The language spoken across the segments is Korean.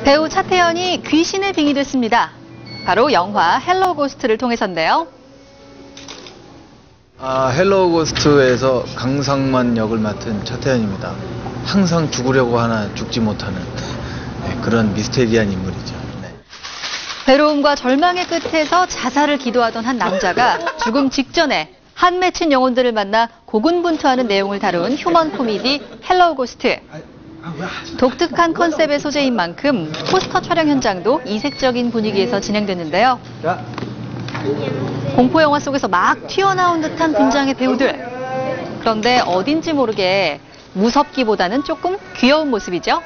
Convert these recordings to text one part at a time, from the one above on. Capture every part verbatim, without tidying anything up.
배우 차태현이 귀신의 빙이 됐습니다. 바로 영화 헬로우 고스트를 통해서인데요. 아, 헬로우 고스트에서 강상만 역을 맡은 차태현입니다. 항상 죽으려고 하나 죽지 못하는 네, 그런 미스테리한 인물이죠. 네. 괴로움과 절망의 끝에서 자살을 기도하던 한 남자가 죽음 직전에 한 맺힌 영혼들을 만나 고군분투하는 내용을 다룬 휴먼 코미디 헬로우 고스트. 독특한 컨셉의 소재인 만큼 포스터 촬영 현장도 이색적인 분위기에서 진행됐는데요. 공포 영화 속에서 막 튀어나온 듯한 분장의 배우들. 그런데 어딘지 모르게 무섭기보다는 조금 귀여운 모습이죠.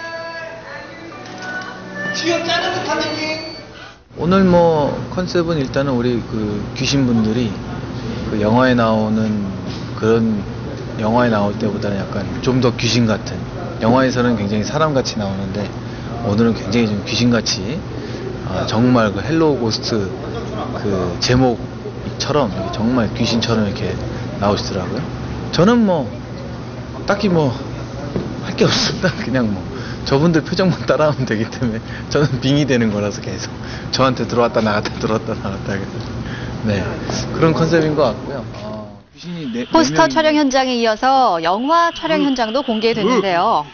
귀엽잖아, 사장님. 오늘 뭐 컨셉은 일단은 우리 그 귀신분들이 그 영화에 나오는 그런 영화에 나올 때보다는 약간 좀 더 귀신 같은, 영화에서는 굉장히 사람같이 나오는데 오늘은 굉장히 좀 귀신같이 아, 정말 그 헬로우 고스트 그 제목처럼 이렇게 정말 귀신처럼 이렇게 나오시더라고요. 저는 뭐 딱히 뭐 할 게 없습니다. 그냥 뭐 저분들 표정만 따라하면 되기 때문에 저는 빙이 되는 거라서 계속 저한테 들어왔다 나갔다 들어왔다 나갔다 해서 네, 그런 컨셉인 것 같고요. 아, 귀신이 네, 포스터 네 촬영 현장에 이어서 영화 촬영 현장도 공개됐는데요.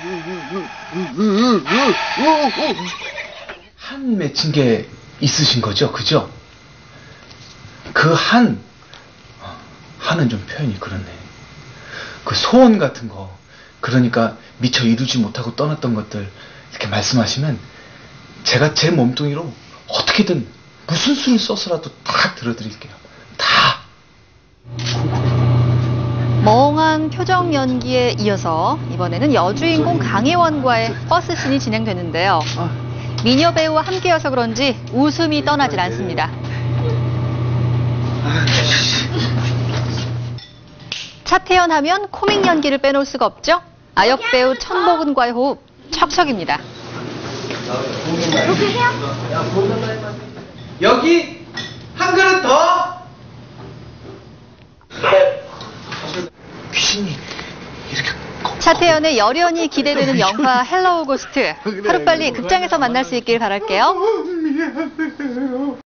한 맺힌 게 있으신 거죠, 그죠? 그 한, 한은 좀 표현이 그렇네. 그 소원 같은 거, 그러니까 미처 이루지 못하고 떠났던 것들 이렇게 말씀하시면 제가 제 몸뚱이로 어떻게든 무슨 수를 써서라도 다 들어드릴게요. 다. 멍한 표정 연기에 이어서 이번에는 여주인공 강혜원과의 버스 씬이 진행되는데요. 미녀 배우와 함께여서 그런지 웃음이 떠나질 않습니다. 차태현 하면 코믹 연기를 빼놓을 수가 없죠. 아역 배우 천복은과의 호흡 척척입니다. 여기 한 그릇 더. 귀신이 이렇게. 차태현의 열연이 기대되는 영화 헬로우 고스트. 하루빨리 극장에서 만날 수 있길 바랄게요.